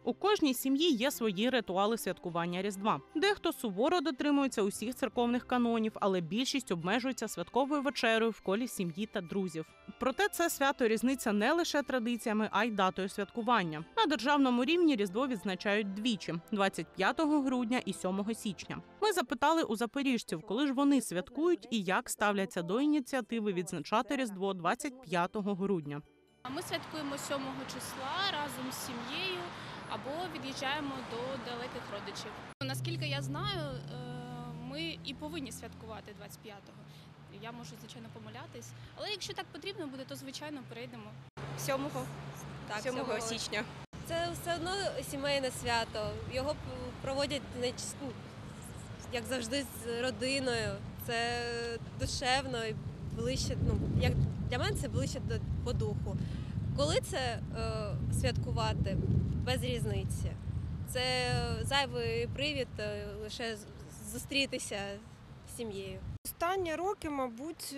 У кожній сім'ї є свої ритуали святкування Різдва. Дехто суворо дотримується усіх церковних канонів, але більшість обмежується святковою вечерею в колі сім'ї та друзів. Проте це свято різниця не лише традиціями, а й датою святкування. На державному рівні Різдво відзначають двічі – 25 грудня і 7 січня. Ми запитали у запоріжців, коли ж вони святкують і як ставляться до ініціативи відзначати Різдво 25 грудня. Ми святкуємо 7 числа разом з сім'єю або від'їжджаємо до далеких родичів. Наскільки я знаю, ми і повинні святкувати 25-го. Я можу, звичайно, помилятись, але якщо так потрібно буде, то, звичайно, перейдемо. 7-го. Так, 7 січня. Це все одно сімейне свято. Його проводять, як завжди, з родиною. Це душевно і ближче, як для мене це ближче по духу. Коли це святкувати? Без різниці. Це зайвий привід лише зустрітися з сім'єю. Останні роки, мабуть,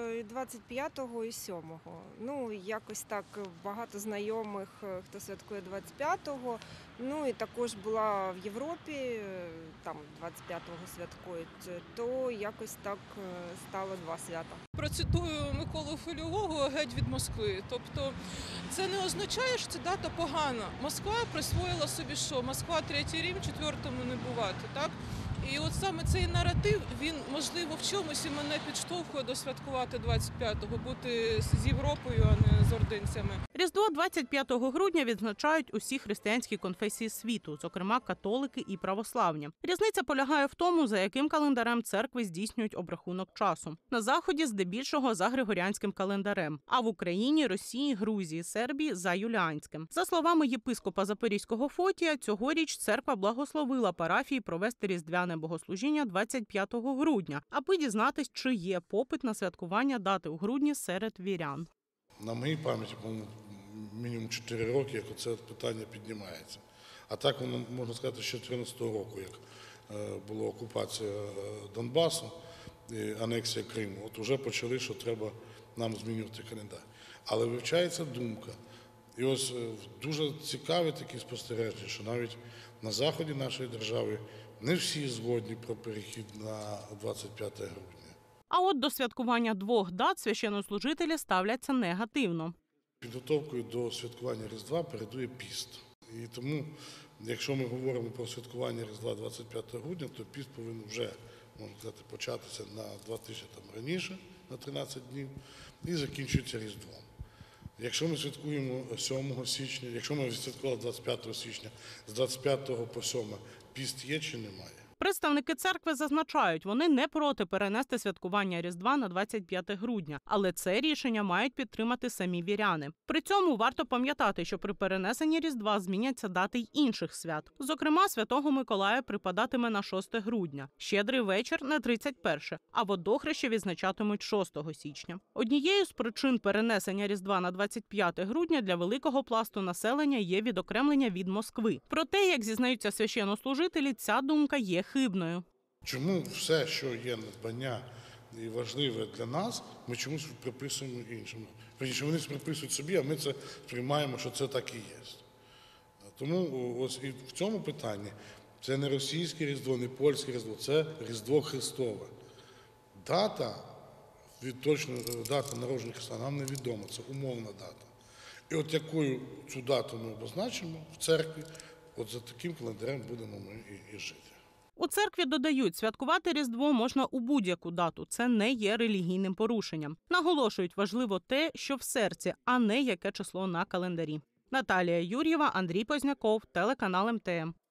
25-го і 7-го. Якось так багато знайомих, хто святкує 25-го. І також була в Європі, там 25-го святкують, то якось так стало два свята. Процитую Миколу Хвильового «Геть від Москви». Тобто це не означає, що ця дата погана. Москва присвоїла собі що? Москва – третій Рим, четвертому не бувати, так? І от саме цей наратив, він, можливо, в чомусь і мене підштовхує до святкувати 25-го, бути з Європою, а не з ординцями. Різдво 25 грудня відзначають усі християнські конфесії світу, зокрема католики і православні. Різниця полягає в тому, за яким календарем церкви здійснюють обрахунок часу. На Заході здебільшого за григоріанським календарем, а в Україні, Росії, Грузії, Сербії – за юліанським. За словами єпископа Запорізького Фотія, цьогоріч церква благословила парафії провести різдвяне богослужіння 25 грудня, аби дізнатись, чи є попит на святкування дати у грудні серед вірян. На моїй пам'яті, по-моєму, мінімум 4 роки, як це питання піднімається. А так, воно, можна сказати, з 2014 року, як була окупація Донбасу, анексія Криму, от вже почали, що треба нам змінювати календар. Але вивчається думка. І ось дуже цікаві такі спостереження, що навіть на заході нашої держави не всі згодні про перехід на 25 грудня. А от до святкування двох дат священнослужителі ставляться негативно. Підготовкою до святкування Різдва передує піст. І тому, якщо ми говоримо про святкування Різдва 25 грудня, то піст повинен вже, можна сказати, початися на 2 тижні раніше, на 13 днів, і закінчується Різдвом. Якщо ми святкуємо 7 січня, якщо ми святкували 25 січня, з 25 по 7 піст є чи немає? Представники церкви зазначають, вони не проти перенести святкування Різдва на 25 грудня, але це рішення мають підтримати самі віряни. При цьому варто пам'ятати, що при перенесенні Різдва зміняться дати й інших свят. Зокрема, Святого Миколая припадатиме на 6 грудня, Щедрий вечір – на 31, а Водохреще відзначатимуть 6 січня. Однією з причин перенесення Різдва на 25 грудня для великого пласту населення є відокремлення від Москви. Проте, як зізнаються священнослужителі, ця думка є хибною. Чому все, що є надбання і важливе для нас, ми чомусь приписуємо іншим? Що вони приписують собі, а ми це сприймаємо, що це так і є. Тому ось і в цьому питанні це не російське Різдво, не польське Різдво, це Різдво Христове. Дата, дата народження Христа нам невідома, це умовна дата. І от якою цю дату ми обозначимо в церкві, от за таким календарем будемо ми і жити. У церкві додають, святкувати Різдво можна у будь-яку дату. Це не є релігійним порушенням. Наголошують, важливо те, що в серці, а не яке число на календарі. Наталія Юр'єва, Андрій Позняков, телеканал МТМ.